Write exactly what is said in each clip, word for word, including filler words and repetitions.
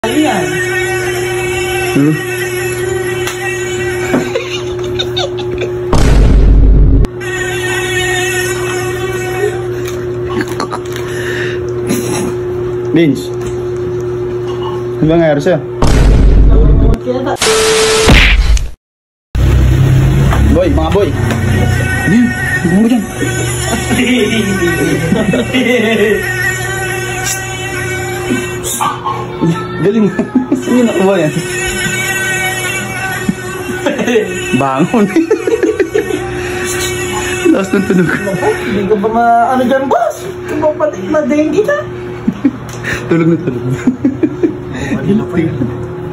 Yan. Hmm? Vince, ano ba nangyari sa'yo? Boy, mga boy. Ano yun? Ano mo dyan? Galing. Saan yung nakuha yan? Bangon. Lakas ng tunog. Hindi ko ba ma... Ano dyan, boss? Hindi mo pati na-dengue ka? Tulog na tulog. Malila pa yun.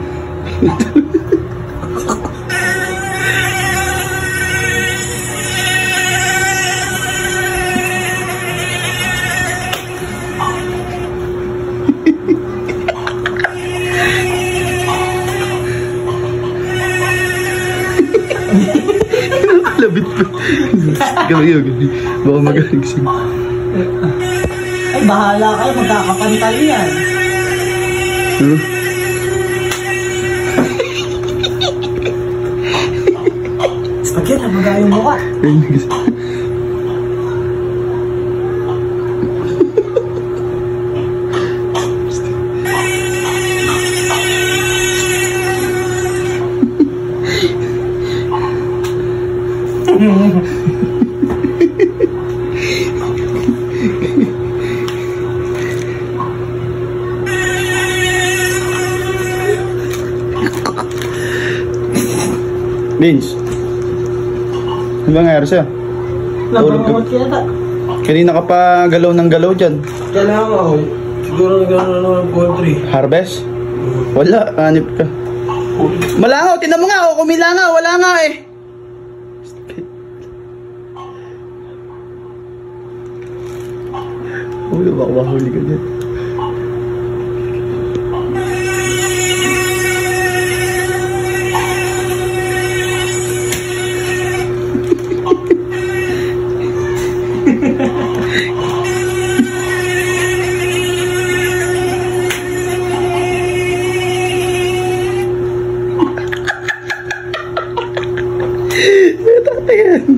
Labit ko. Gawin yun. Baka magaling siya. Ay, bahala kayo. Magkakapantal yan. Ano? Bakit? Nabagay yung mukha. Vince, ano ba nangyari sa'yo? Nabangawat kaya. Kanina ka pa galaw ng galaw dyan. Kailangan ako. Siguro nagano na naman ng poultry. Harvest? Wala, anip ka. Malangaw, tinan mo nga, oh, kumilangaw, wala nga eh. Uy, baka mahuli ka dyan. Ayan.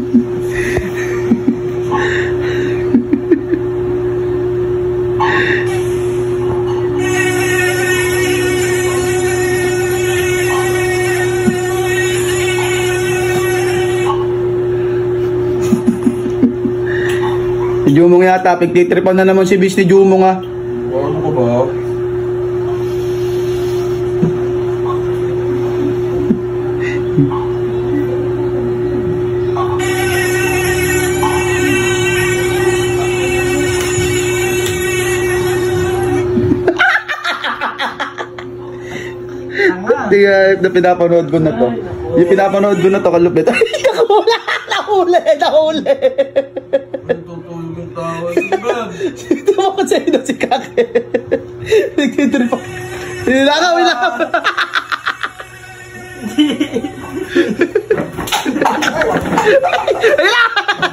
Si Jumong yata, pigtitripan na naman si bis ni Jumong ah. Ano ko ba? Hindi uh, na pinapanood ko na to. Yung pinapanood ko na to, kalupit. Ay, nakahuli! Nahuli! Nahuli! Tutulog yung tao. Ito mo ko sa'yo na si Kake. Nagtitrip ako. Nilakaw, nilakaw! Nilakaw!